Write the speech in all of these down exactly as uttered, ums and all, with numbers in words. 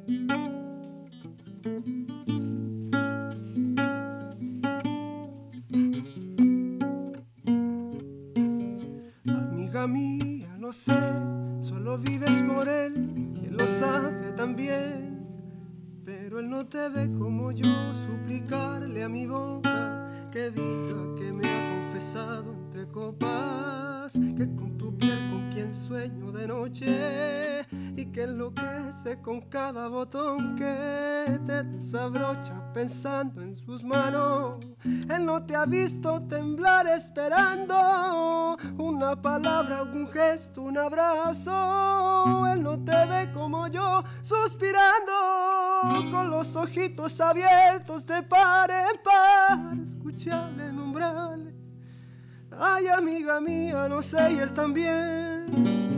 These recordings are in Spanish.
Amiga mía, lo sé, solo vives por él, y él lo sabe también. Pero él no te ve como yo, suplicarle a mi boca que diga que me ha confesado entre copas, que con tu piel con quien sueño de noche y que enloquece con cada botón que te desabrocha pensando en sus manos. Él no te ha visto temblar esperando una palabra, un gesto, un abrazo. Él no te ve como yo suspirando con los ojitos abiertos de par en par, escucharle, nombrarle. Ay, amiga mía, no sé, y él también.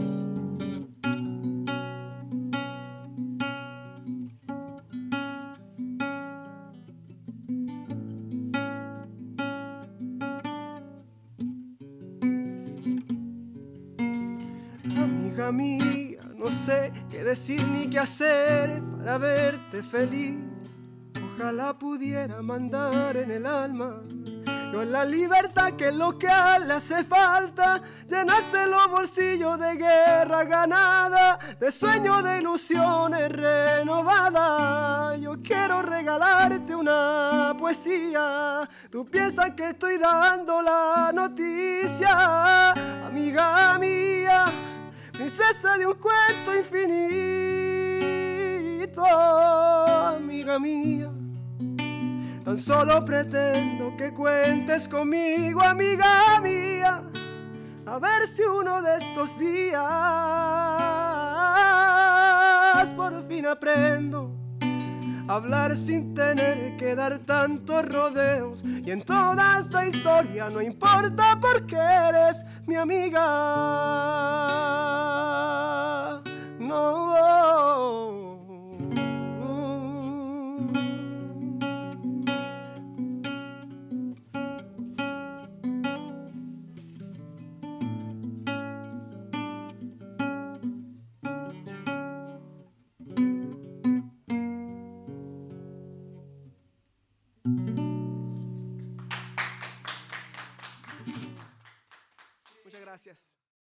Amiga mía, no sé qué decir ni qué hacer para verte feliz. Ojalá pudiera mandar en el alma con la libertad que es lo que le hace falta, llenarse los bolsillos de guerra ganada, de sueños, de ilusiones renovadas. Yo quiero regalarte una poesía, tú piensas que estoy dando la noticia, amiga mía, princesa de un cuento infinito, amiga mía. Tan solo pretendo que cuentes conmigo, amiga mía, a ver si uno de estos días por fin aprendo a hablar sin tener que dar tantos rodeos. Y en toda esta historia no importa porque eres mi amiga. No. Muchas gracias.